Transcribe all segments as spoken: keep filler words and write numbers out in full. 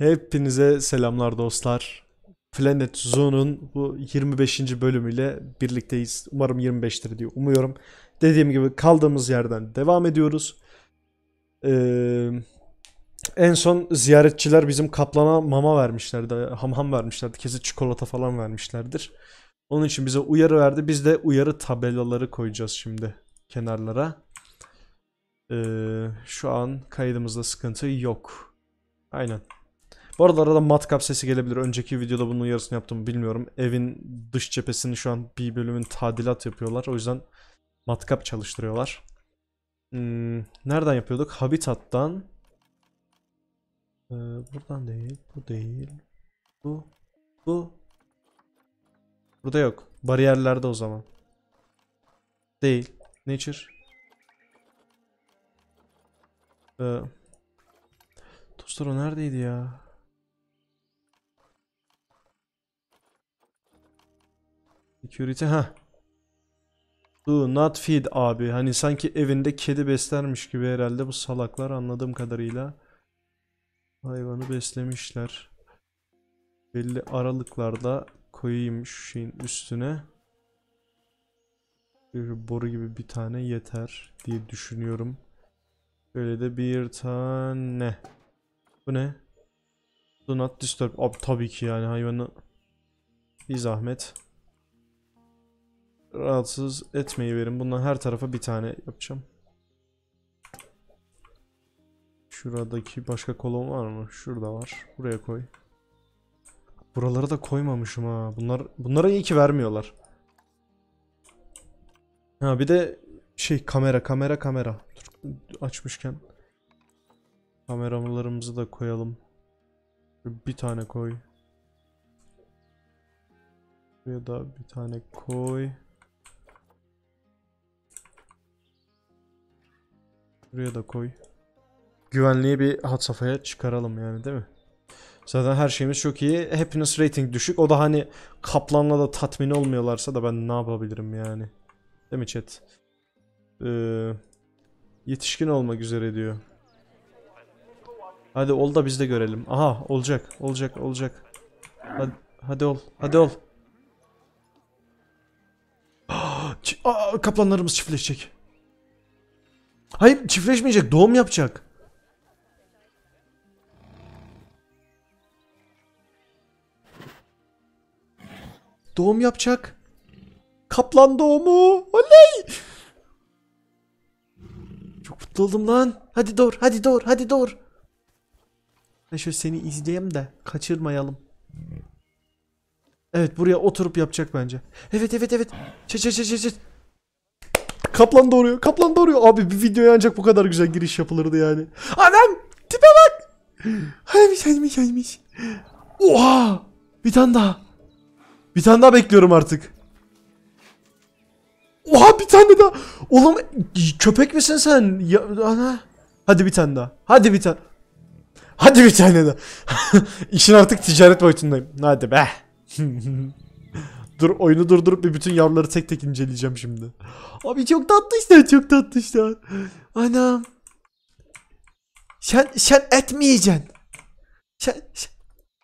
Hepinize selamlar dostlar. Planet Zoo'nun bu yirmi beşinci bölümüyle birlikteyiz. Umarım yirmi beştir diye umuyorum. Dediğim gibi kaldığımız yerden devam ediyoruz. Ee, En son ziyaretçiler bizim kaplana mama vermişlerdi. Ham ham vermişlerdi. Kesin çikolata falan vermişlerdir. Onun için bize uyarı verdi. Biz de uyarı tabelaları koyacağız şimdi kenarlara. Ee, şu an kaydımızda sıkıntı yok. Aynen. Bu arada arada matkap sesi gelebilir. Önceki videoda bunun uyarısını yaptım bilmiyorum. Evin dış cephesini şu an bir bölümün tadilat yapıyorlar. O yüzden matkap çalıştırıyorlar. Hmm, nereden yapıyorduk? Habitat'tan. Ee, buradan değil. Bu değil. Bu. Bu. Burada yok. Bariyerlerde o zaman. Değil. Nature. Ee, Dostlar o neredeydi ya? Security. Ha. Do not feed abi. Hani sanki evinde kedi beslermiş gibi herhalde bu salaklar anladığım kadarıyla. Hayvanı beslemişler. Belli aralıklarda koyayım şu şeyin üstüne. Bir boru gibi bir tane yeter diye düşünüyorum. Böyle de bir tane. Bu ne? Do not disturb. Abi tabii ki yani hayvanı bir zahmet rahatsız etmeyi verin. Bundan her tarafa bir tane yapacağım. Şuradaki başka kolon var mı? Şurada var. Buraya koy. Buraları da koymamışım ha. Bunlar bunlara iyi ki vermiyorlar. Ha bir de şey kamera kamera kamera. Dur, açmışken kameralarımızı da koyalım. Bir tane koy. Buraya da bir tane koy. Buraya da koy. Güvenliği bir had safhaya çıkaralım yani değil mi? Zaten her şeyimiz çok iyi. Happiness rating düşük. O da hani kaplanla da tatmin olmuyorlarsa da ben ne yapabilirim yani. Değil mi chat? Ee, Yetişkin olmak üzere diyor. Hadi ol da biz de görelim. Aha olacak. Olacak olacak. Hadi, hadi ol. Hadi ol. Aa, kaplanlarımız çiftleşecek. Hayır çiftleşmeyecek. Doğum yapacak. Doğum yapacak. Kaplan doğumu. Oley. Çok mutlu oldum lan. Hadi doğur. Hadi doğur. Hadi doğur. Ben şöyle seni izleyeyim de kaçırmayalım. Evet buraya oturup yapacak bence. Evet evet evet. Çet çet çet çet. Kaplan doğuruyor. Kaplan doğuruyor. Abi bir videoya ancak bu kadar güzel giriş yapılırdı yani. Anam! Tipe bak! Haymış haymış haymış. Oha! Bir tane daha. Bir tane daha bekliyorum artık. Oha bir tane daha. Oğlum köpek misin sen? Ya, ana. Hadi bir tane daha. Hadi bir tane. Hadi bir tane daha. İşin artık ticaret boyutundayım. Hadi be. Dur oyunu durdurup bir bütün yavruları tek tek inceleyeceğim şimdi. Abi çok tatlı işte, çok tatlı işte. Anam. Sen sen etmeyeceksin. Sen sen,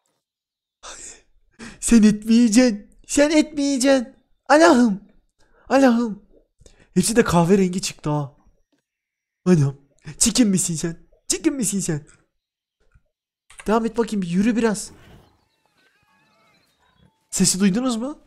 sen etmeyeceksin. Sen etmeyeceksin. Allah'ım. Allah'ım. Hepsi de kahverengi çıktı ha. Anam. Chicken misin sen? Chicken misin sen? Devam et bakayım, yürü biraz. Sesi duydunuz mu?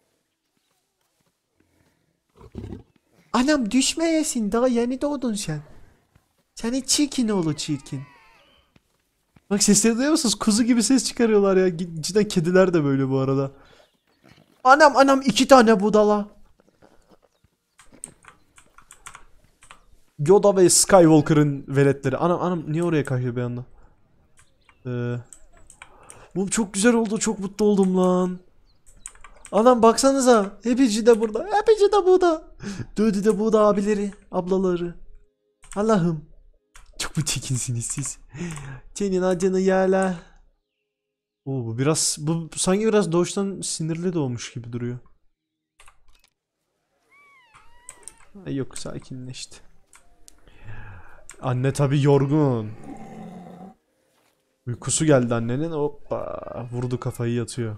Anam düşmeyesin, daha yeni doğdun sen. Seni çirkin oğlu çirkin. Bak sesleri duyuyor musunuz? Kuzu gibi ses çıkarıyorlar ya. Cidden kediler de böyle bu arada. Anam anam iki tane budala. Yoda ve Skywalker'ın veletleri. Anam anam niye oraya kaçıyor bir anda? Ee, Bu çok güzel oldu. Çok mutlu oldum lan. Anam baksanıza. Hepsi de burada. Hepsi de burada. Dördü de burada abileri. Ablaları. Allah'ım. Çok mu çekinsiniz siz? Senin acını yala. Oo, bu biraz bu sanki biraz doğuştan sinirli doğmuş gibi duruyor. Ay yok sakinleşti. Anne tabi yorgun. Uykusu geldi annenin. Hoppa. Vurdu kafayı, yatıyor.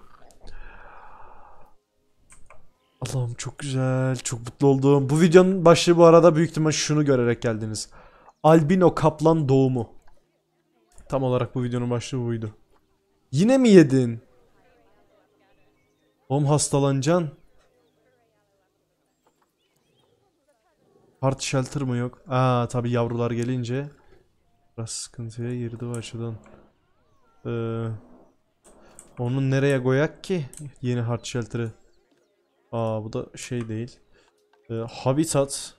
Allah'ım çok güzel. Çok mutlu oldum. Bu videonun başlığı bu arada büyük ihtimal şunu görerek geldiniz. Albino kaplan doğumu. Tam olarak bu videonun başlığı buydu. Yine mi yedin? Oğlum hastalanacaksın. Heart shelter mı yok? Aa tabi yavrular gelince biraz sıkıntıya girdi o açıdan. Ee, Onu nereye koyak ki? Yeni heart shelter'ı. Aa bu da şey değil. Ee, habitat.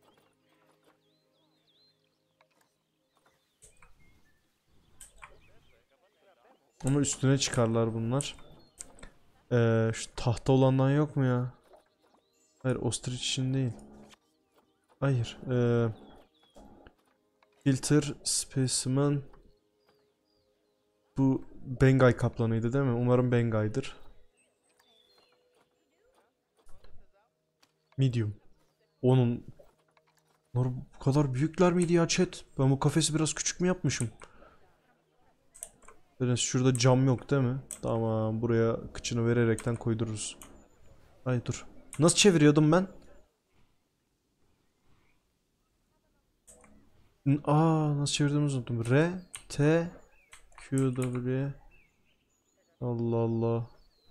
Ama üstüne çıkarlar bunlar. Ee, şu tahta olandan yok mu ya? Hayır, ostrich için değil. Hayır. Ee, filter specimen. Bu Bengay kaplanıydı değil mi? Umarım Bengay'dır. Medium. Onun... Bunlar bu kadar büyükler miydi ya chat? Ben bu kafesi biraz küçük mü yapmışım? Biraz şurada cam yok değil mi? Tamam, buraya kıçını vererekten koydururuz. Ay dur. Nasıl çeviriyordum ben? Aa nasıl çevirdiğimi unuttum. R, T, Q, W. Allah Allah.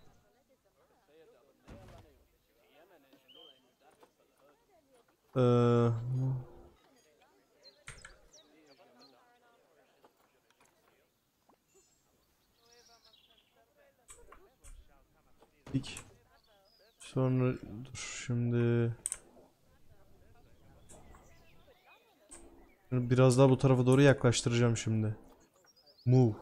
Ee, ilk. Sonra dur şimdi. Biraz daha bu tarafa doğru yaklaştıracağım şimdi. Move.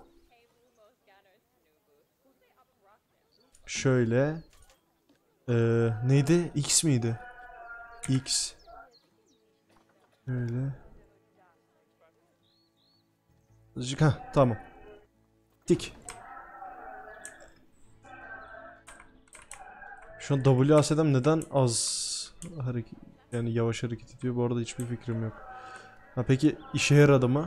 Şöyle. Ee, neydi? X miydi? X. Şöyle. Azıcık ha tamam. Tik. Şu an W A S D'm neden az hareket, yani yavaş hareket ediyor? Bu arada hiçbir fikrim yok. Ha peki işe yaradı mı?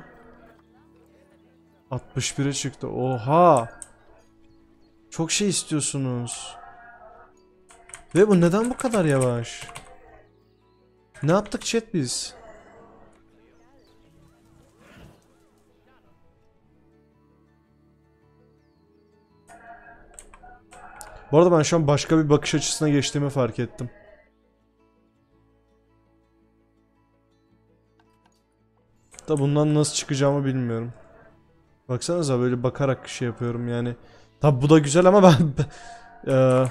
altmış bire çıktı. Oha! Çok şey istiyorsunuz. Ve bu neden bu kadar yavaş? Ne yaptık chat biz? Bu arada ben şu an başka bir bakış açısına geçtiğimi fark ettim. Da bundan nasıl çıkacağımı bilmiyorum. Baksanıza böyle bakarak şey yapıyorum yani. Tabi bu da güzel ama ben... Eee...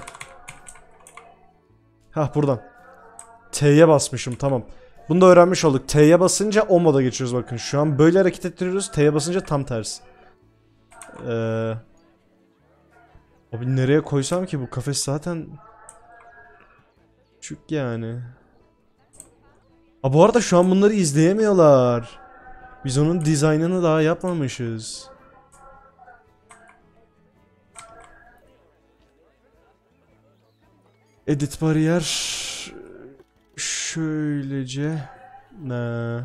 Hah buradan. T'ye basmışım, tamam. Bunu da öğrenmiş olduk. T'ye basınca o moda geçiyoruz bakın. Şu an böyle hareket ettiriyoruz. T'ye basınca tam tersi. Eee... Abi nereye koysam ki bu kafes zaten... Küçük yani. Aa, bu arada şu an bunları izleyemiyorlar. Biz onun dizaynını daha yapmamışız. Edit bariyer. Şöylece. Ne?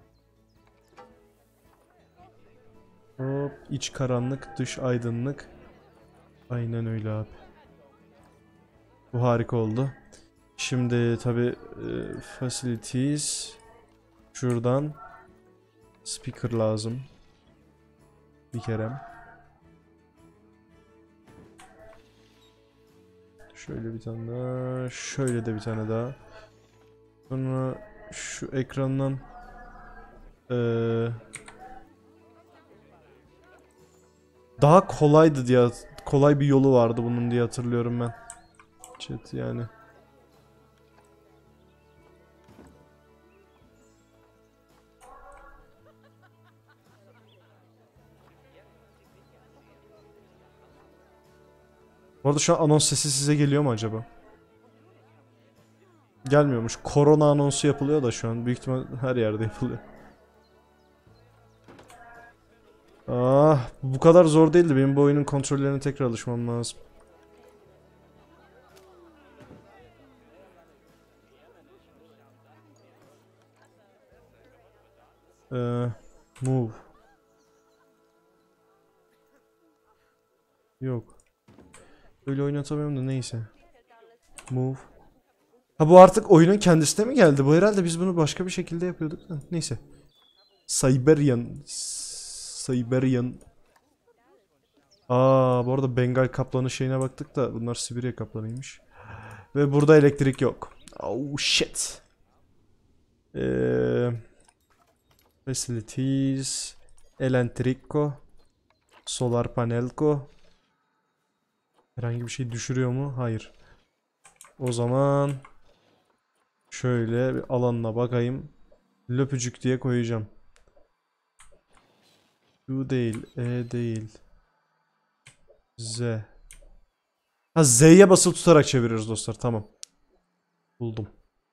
Hop, iç karanlık, dış aydınlık. Aynen öyle abi. Bu harika oldu. Şimdi tabi e, facilities. Şuradan speaker lazım. Bir kere. Şöyle bir tane daha. Şöyle de bir tane daha. Sonra şu ekrandan ee, daha kolaydı diye, kolay bir yolu vardı bunun diye hatırlıyorum ben. Chat yani. Bu arada şu an anons sesi size geliyor mu acaba? Gelmiyormuş. Korona anonsu yapılıyor da şu an. Büyük ihtimal her yerde yapılıyor. Ah, bu kadar zor değildi. Benim bu oyunun kontrollerine tekrar alışmam lazım. Ee, move. Yok. Öyle oynatamıyorum da neyse. Move. Ha bu artık oyunun kendisine mi geldi? Bu herhalde biz bunu başka bir şekilde yapıyorduk da. Neyse. Siberian. Siberian. Aa, bu arada Bengal kaplanı şeyine baktık da bunlar Sibirya kaplanıymış. Ve burada elektrik yok. Oh shit. Ee, facilities. Elentrico. Solar panelco. Herhangi bir şey düşürüyor mu? Hayır. O zaman şöyle bir alanına bakayım. Löpücük diye koyacağım. U değil, E değil. Z. Ha, Z'ye basılı tutarak çeviriyoruz dostlar. Tamam. Buldum.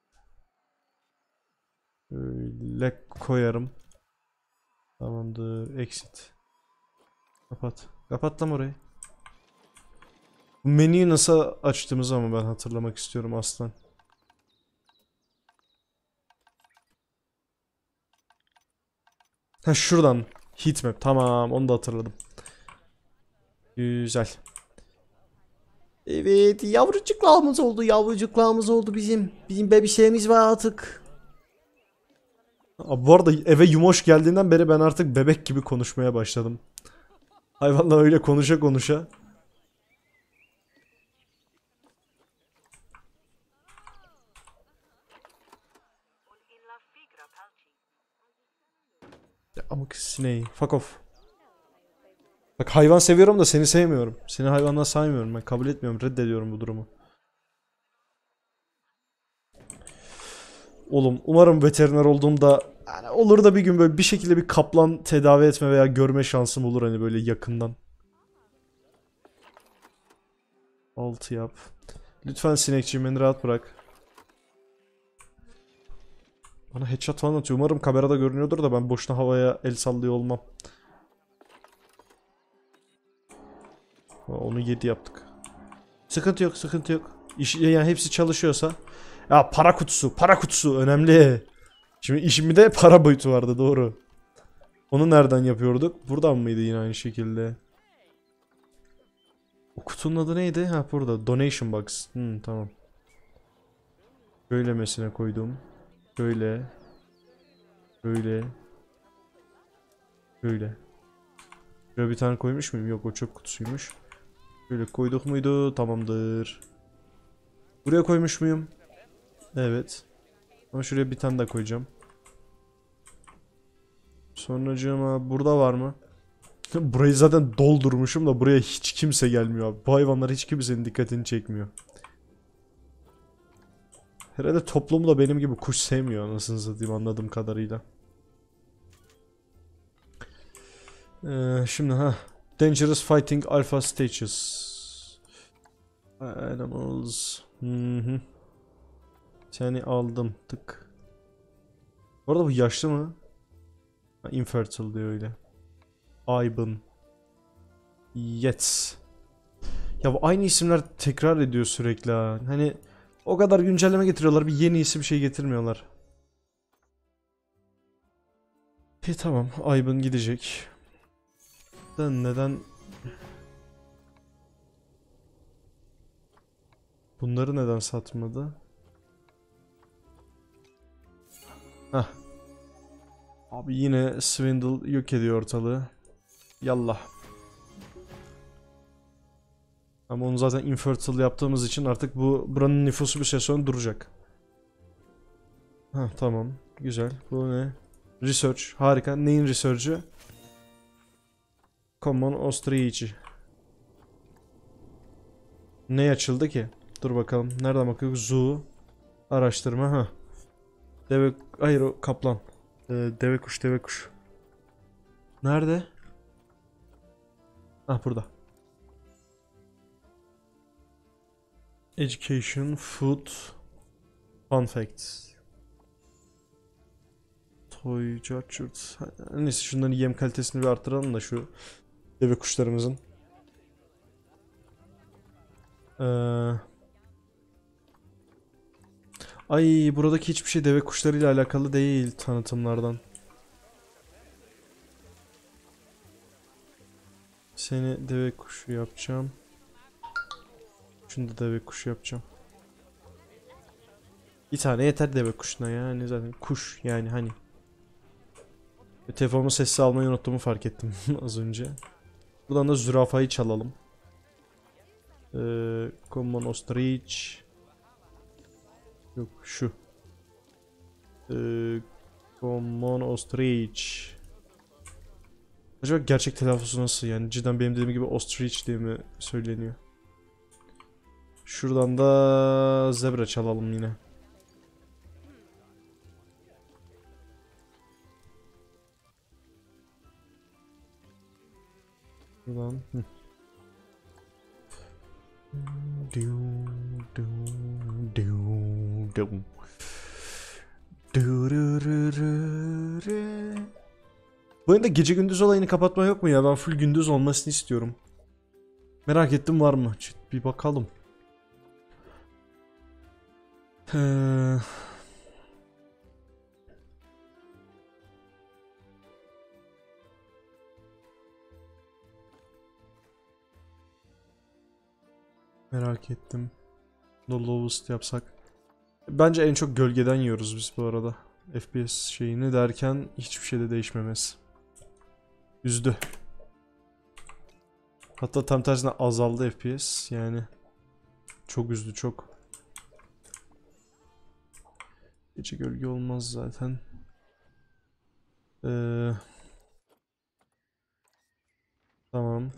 Böyle koyarım. Tamamdır. Exit. Kapat. Kapat lan orayı. Bu menüyü nasıl açtığımızı ama ben hatırlamak istiyorum aslan. Ha şuradan. Heatmap. Tamam, onu da hatırladım. Güzel. Evet, yavrucuklarımız oldu, yavrucuklarımız oldu bizim. Bizim bebişlerimiz var artık. Abi bu arada eve Yumoş geldiğinden beri ben artık bebek gibi konuşmaya başladım. Hayvanla öyle konuşa konuşa. Ya amık sineği. Fuck off. Bak hayvan seviyorum da seni sevmiyorum. Seni hayvandan saymıyorum. Ben kabul etmiyorum. Reddediyorum bu durumu. Oğlum umarım veteriner olduğumda yani olur da bir gün böyle bir şekilde bir kaplan tedavi etme veya görme şansım olur hani böyle yakından. Altı yap. Lütfen sinekçiğim beni rahat bırak. Bana headshot falan atıyor. Umarım kamerada görünüyordur da ben boşuna havaya el sallıyor olmam. Onu yedi yaptık. Sıkıntı yok, sıkıntı yok. İş, yani hepsi çalışıyorsa. Ya para kutusu, para kutusu önemli. Şimdi işimde para boyutu vardı, doğru. Onu nereden yapıyorduk? Buradan mıydı yine aynı şekilde? O kutunun adı neydi? Ha burada. Donation box. Hmm, tamam. Böylemesine koydum. Böyle. Böyle. Böyle. Şuraya bir tane koymuş muyum? Yok, o çöp kutusuymuş. Böyle koyduk muydu? Tamamdır. Buraya koymuş muyum? Evet. Ama şuraya bir tane daha koyacağım. Sonracığıma burada var mı? Burayı zaten doldurmuşum da buraya hiç kimse gelmiyor abi. Bu hayvanlar hiç kimsenin dikkatini çekmiyor. Herhalde toplumu da benim gibi kuş sevmiyor anasını satayım anladığım kadarıyla. Ee, şimdi ha. Dangerous Fighting Alpha Stages. Animals. Hı hı. Seni aldım. Tık. Bu arada bu yaşlı mı? Ha, infertile diyor öyle. Aybın. Yets. Ya bu aynı isimler tekrar ediyor sürekli ha. Hani o kadar güncelleme getiriyorlar, bir yeni isim bir şey getirmiyorlar. Peki tamam, Aybın gidecek. Da neden bunları neden satmadı? Hah. Abi yine Swindle yok ediyor ortalığı. Yallah. Ama onu zaten infertile yaptığımız için artık bu buranın nüfusu bir süre sonra duracak. Ha tamam. Güzel. Bu ne? Research. Harika. Neyin research'ı? Common Ostrich. Ne açıldı ki? Dur bakalım. Nereden bakıyoruz? Zoo. Araştırma. Ha. Deve... Hayır o kaplan. Ee, deve kuş, deve kuş. Nerede? Ah burada. Education, food, fun facts. Toy, Judged. Neyse şunların yem kalitesini bir arttıralım da şu deve kuşlarımızın. Ee... Ay buradaki hiçbir şey deve kuşlarıyla alakalı değil tanıtımlardan. Seni deve kuşu yapacağım. Şunu da deve kuşu yapacağım. Bir tane yeter deve kuşuna ya. Hani zaten kuş yani hani. Telefonumun sessiz almayı unuttuğumu fark ettim az önce. Buradan da zürafayı çalalım. Ee, Common Ostrich. Yok şu. Ee, Common Ostrich. Acaba gerçek telaffuzu nasıl yani? Cidden benim dediğim gibi Ostrich diye mi söyleniyor? Şuradan da zebra çalalım yine. Buradan. Hı. Bu oyunda gece gündüz olayını kapatma yok mu ya? Ben full gündüz olmasını istiyorum. Merak ettim var mı? Bir bakalım. Ee... Merak ettim. The lowest yapsak. Bence en çok gölgeden yiyoruz biz bu arada. F P S şeyini derken hiçbir şeyde değişmemesi. Üzdü. Hatta tam tersine azaldı F P S yani. Çok üzdü çok. Gece gölge olmaz zaten. Ee, tamam.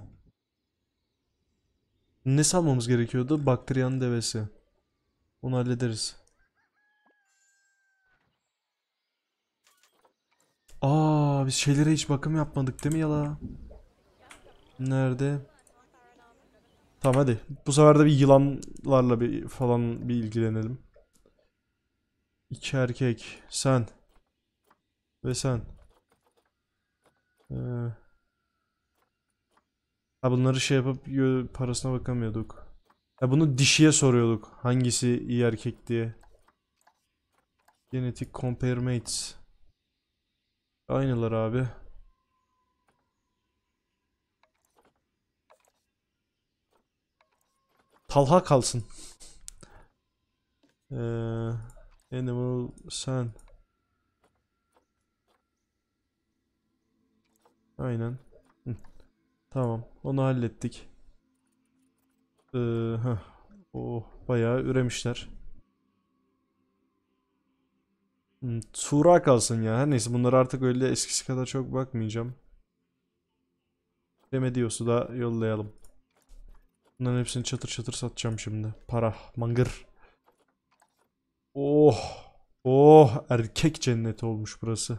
Ne salmamız gerekiyordu? Bakteriyan devesi. Onu hallederiz. Aa, biz şeylere hiç bakım yapmadık değil mi yala? Nerede? Tamam hadi. Bu sefer de bir yılanlarla bir falan bir ilgilenelim. İki erkek. Sen. Ve sen. Ee, ha bunları şey yapıp parasına bakamıyorduk. Ya bunu dişiye soruyorduk. Hangisi iyi erkek diye. Genetik compare mates. Aynılar abi. Talha kalsın. Ee, animal sen. Aynen. Hı, tamam. Onu hallettik. Ee, heh. Oh, bayağı üremişler. Hmm, Tuğra kalsın ya. Her neyse bunları artık öyle eskisi kadar çok bakmayacağım. Remedious'u da yollayalım. Bunların hepsini çatır çatır satacağım şimdi. Para, mangır. Oh. Oh, erkek cenneti olmuş burası.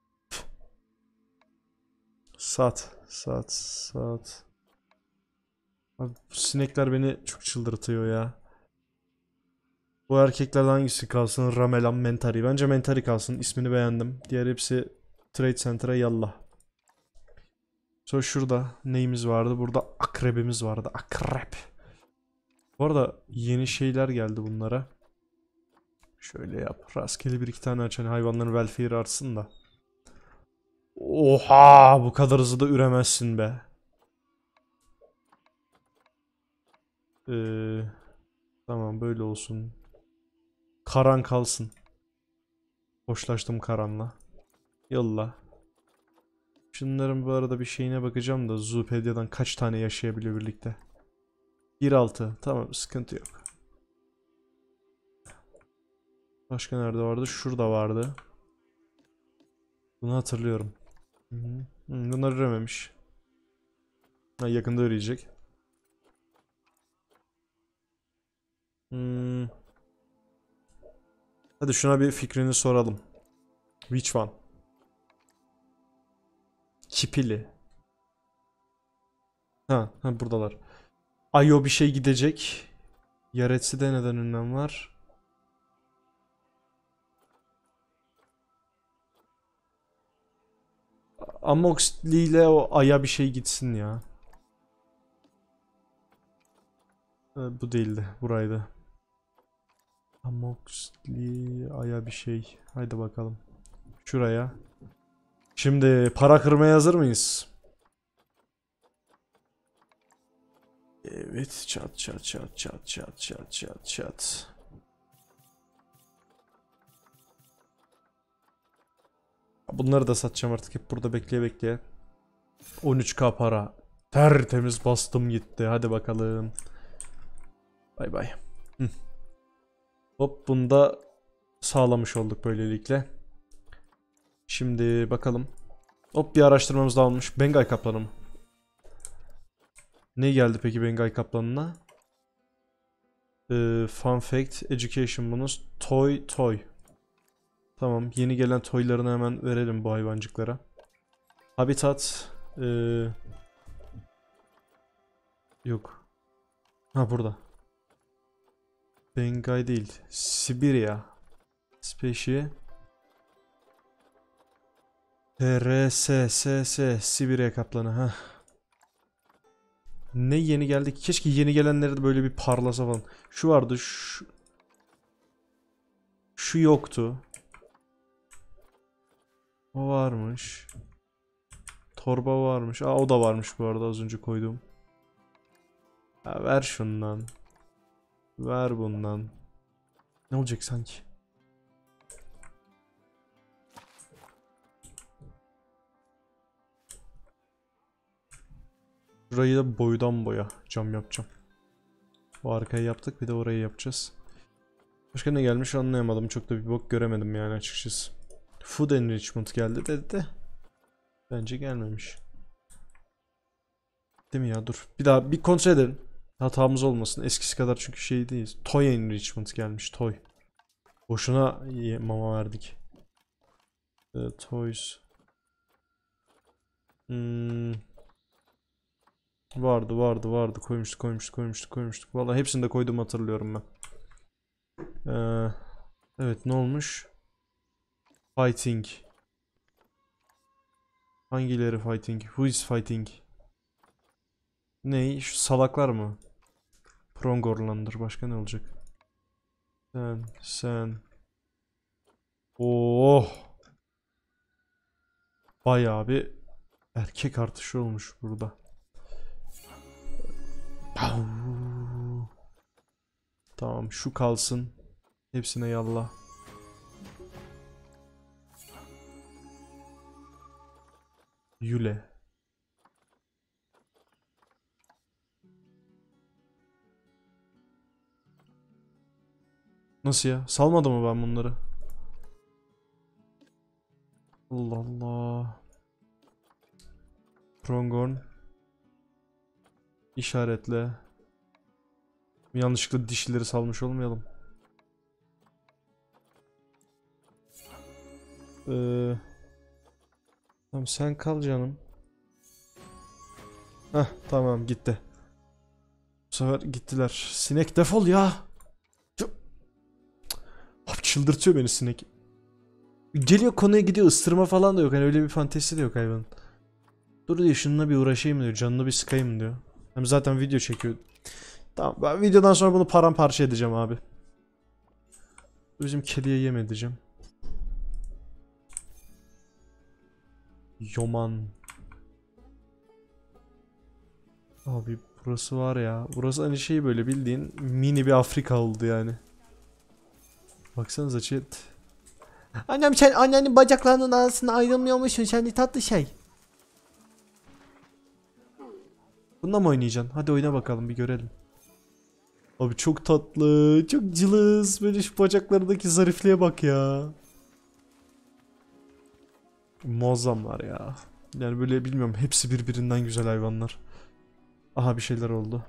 Sat, sat, sat. Abi bu sinekler beni çok çıldırtıyor ya. Bu erkeklerden hangisi kalsın? Ramelan, Mentari. Bence Mentari kalsın. İsmini beğendim. Diğer hepsi Trade Center'a yallah. Sonra şurada neyimiz vardı? Burada akrebimiz vardı. Akrep. Bu arada yeni şeyler geldi bunlara. Şöyle yap. Rastgele bir iki tane aç. Hani hayvanların welfare artsın da. Oha! Bu kadar hızlı da üremezsin be. Ee, tamam böyle olsun. Karan kalsın. Hoşlaştım Karan'la. Yolla. Şunların bu arada bir şeyine bakacağım da Zoopedia'dan kaç tane yaşayabiliyor birlikte. bir altı. Tamam sıkıntı yok. Başka nerede vardı? Şurada vardı. Bunu hatırlıyorum. Hı -hı. Hı, bunlar ürememiş. Ha, yakında üreyecek. Hmm. Hadi şuna bir fikrini soralım. Which one? Kipili. Ha, ha buradalar. Ayo bir şey gidecek. Yaretsi neden ünlem var? Amoxley ile o Ay'a bir şey gitsin ya. Ee, bu değildi. Buraydı. Amoxley Ay'a bir şey. Haydi bakalım. Şuraya. Şimdi para kırmaya hazır mıyız? Evet, çat çat çat çat çat çat çat çat. Bunları da satacağım artık, hep burada bekleye bekleye. on üç K para. Tertemiz bastım gitti. Hadi bakalım. Bay bay. Hı. Hop, bunu da sağlamış olduk böylelikle. Şimdi bakalım. Hop, bir araştırmamız da olmuş. Bengay kaplanı mı? Ne geldi peki Bengay kaplanına? Ee, fun fact, education bonus, toy toy. Tamam, yeni gelen toylarını hemen verelim bu hayvancıklara. Habitat ee... yok. Ha, burada. Bengay değil, Sibirya. Specie R S S S Sibirya kaplanı. Ha. Ne yeni geldi ki? Keşke yeni gelenleri de böyle bir parlasa falan. Şu vardı, şu şu yoktu. O varmış. Torba varmış. Aa, o da varmış bu arada, az önce koyduğum. Ha, ver şundan. Ver bundan. Ne olacak sanki? Burayı da boydan boya cam yapacağım. Bu arkayı yaptık, bir de orayı yapacağız. Başka ne gelmiş anlayamadım. Çok da bir bok göremedim yani açıkçası. Food enrichment geldi dedi de. Bence gelmemiş. Değil mi ya? Dur. Bir daha bir kontrol edelim. Hatamız olmasın. Eskisi kadar çünkü şey değil. Toy enrichment gelmiş. Toy. Boşuna mama verdik. The toys. Hmm. Vardı vardı vardı. Koymuştuk koymuştuk koymuştuk koymuştuk. Vallahi hepsini de koydum, hatırlıyorum ben. Ee, evet, ne olmuş? Fighting. Hangileri fighting? Who is fighting? Ney? Şu salaklar mı? Prongorlandır. Başka ne olacak? Sen, sen. Oh. Bayağı bir erkek artışı olmuş burada. Tamam, şu kalsın. Hepsine yallah. Yüle. Nasıl ya? Salmadı mı ben bunları? Allah Allah. Prongorn. İşaretle. Yanlışlıkla dişileri salmış olmayalım. Ee, tamam, sen kal canım. Heh, tamam, gitti. Bu sefer gittiler. Sinek defol ya. Abi, çıldırtıyor beni sinek. Geliyor, konuya gidiyor, ısırma falan da yok. Hani öyle bir fantezisi de yok hayvanın. Dur diyor, şununla bir uğraşayım diyor. Canını bir sıkayım diyor. Hem zaten video çekiyor. Tamam, ben videodan sonra bunu paramparça edeceğim abi. Bizim kediye yem edeceğim. Yoman. Abi burası var ya. Burası hani şey, böyle bildiğin mini bir Afrika oldu yani. Baksanıza chat. Annem, sen annenin bacaklarının arasında ayrılmıyormuşsun. Sen de tatlı şey. Bununla mı oynayacaksın? Hadi oyna bakalım, bir görelim. Abi çok tatlı. Çok cılız. Böyle şu bacaklarındaki zarifliğe bak ya. Muazzamlar ya. Yani böyle bilmiyorum. Hepsi birbirinden güzel hayvanlar. Aha, bir şeyler oldu.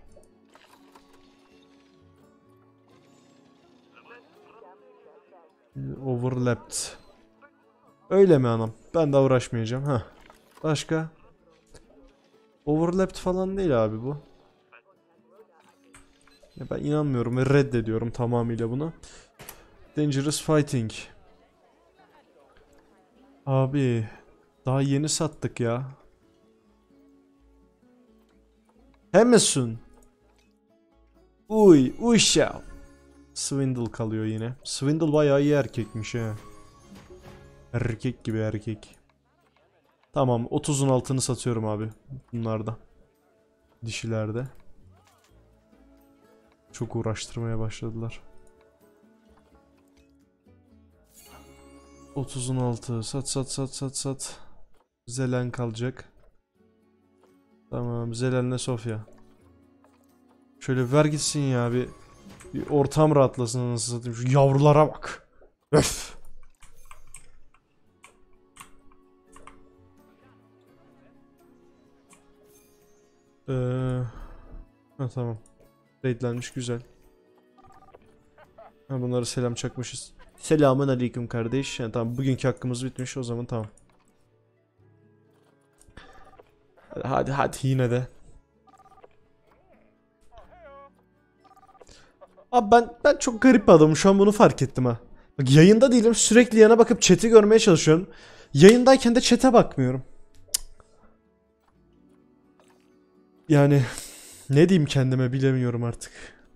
Overlapped. Öyle mi anam? Ben de uğraşmayacağım. Ha. Başka? Overlapped falan değil abi bu. Ya ben inanmıyorum ve reddediyorum tamamıyla bunu. Dangerous Fighting. Abi daha yeni sattık ya. Hemesun. Uy, uşa. Swindle kalıyor yine. Swindle bayağı iyi erkekmiş he. Erkek gibi erkek. Tamam, otuzun altını satıyorum abi bunlarda. Dişilerde. çok uğraştırmaya başladılar. otuzun altı. Sat sat sat sat sat. Zelen kalacak. Tamam. Zelen'le Sofya. Şöyle ver gitsin ya bir, bir ortam rahatlasın anasını satayım. Şu yavrulara bak. Öf. Ee, ha, tamam. Raidlenmiş güzel. Ha, bunları selam çakmışız. Selamun aleyküm kardeş. Yani tamam bugünkü hakkımız bitmiş o zaman tamam. Hadi hadi, hadi yine de. Abi ben ben çok garip bir adamım şu an bunu fark ettim ha. Bak yayında değilim sürekli yana bakıp chat'i görmeye çalışıyorum. Yayındayken de chat'e bakmıyorum. Yani ne diyeyim kendime bilemiyorum artık.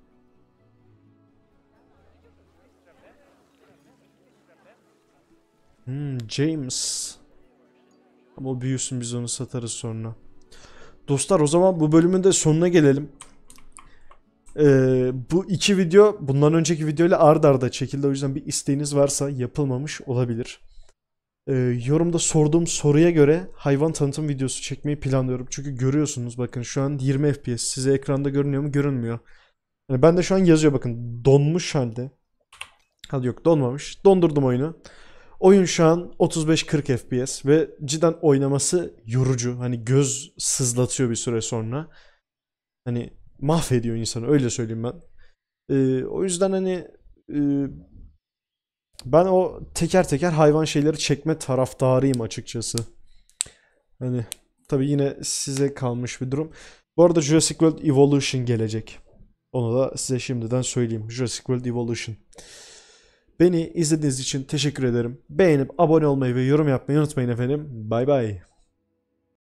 Hmm, James. Ama o büyüsün biz onu satarız sonra. Dostlar o zaman bu bölümün de sonuna gelelim. Ee, bu iki video bundan önceki videoyla ard arda çekildi. O yüzden bir isteğiniz varsa yapılmamış olabilir. Ee, yorumda sorduğum soruya göre hayvan tanıtım videosu çekmeyi planlıyorum. Çünkü görüyorsunuz bakın şu an yirmi F P S. Size ekranda görünüyor mu? Görünmüyor. Yani ben de şu an yazıyor bakın donmuş halde. Hadi yok donmamış. Dondurdum oyunu. Oyun şu an otuz beş kırk F P S ve cidden oynaması yorucu. Hani göz sızlatıyor bir süre sonra. Hani mahvediyor insanı öyle söyleyeyim ben. Ee, o yüzden hani e, ben o teker teker hayvan şeyleri çekme taraftarıyım açıkçası. Hani tabii yine size kalmış bir durum. Bu arada Jurassic World Evolution gelecek. Onu da size şimdiden söyleyeyim. Jurassic World Evolution. Beni izlediğiniz için teşekkür ederim. Beğenip abone olmayı ve yorum yapmayı unutmayın efendim. Bay bay.